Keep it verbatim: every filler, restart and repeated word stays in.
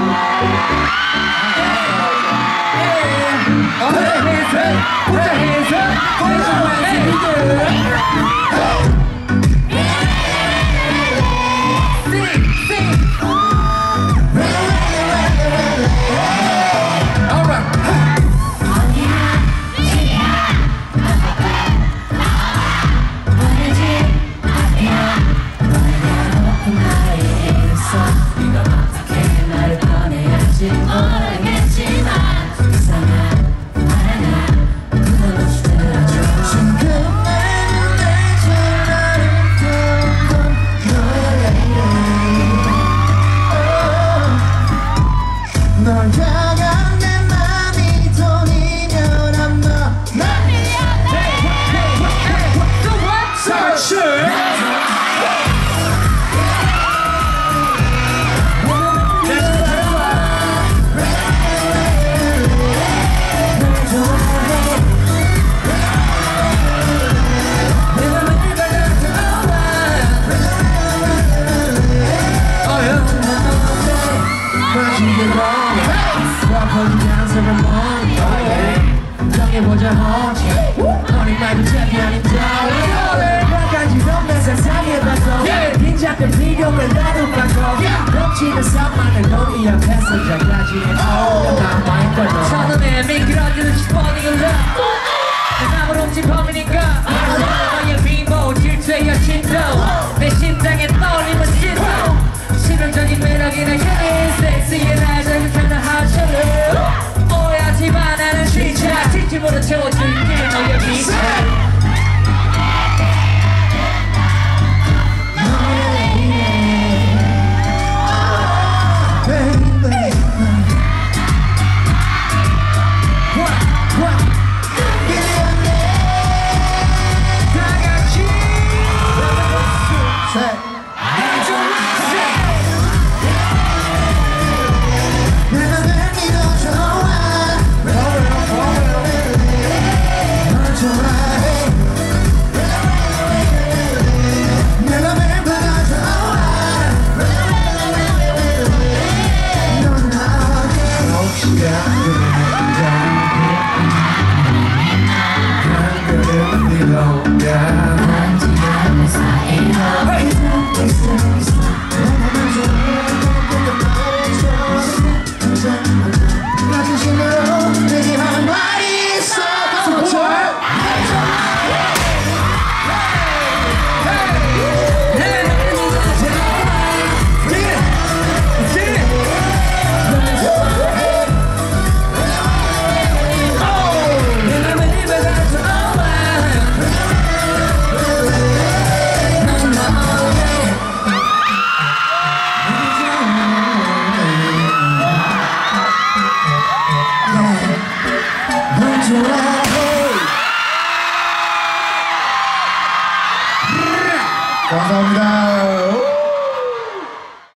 정해보자 허니 말고 챔피언인 다운 약간지도 내 세상에 봤어 긴장된 비교를 나도 바꿔 넘치는 산만을 너희 앞에서 저까지의 난 마인 걸로 첫눈에 미끄러지는 슈퍼닝을 내 맘을 훔친 범이니까 너의 비모 질투의 여신도 내 심장에 떨림은 진도 치명적인 매력이나 여인 섹시해 날 자극하는 하셔를 오해하지만 나는 진짜 진심으로 채워줄게 너의 미소 감사합니다.